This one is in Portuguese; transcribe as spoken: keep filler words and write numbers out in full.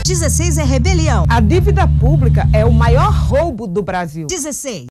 dezesseis é rebelião. A dívida pública é o maior roubo do Brasil. dezesseis.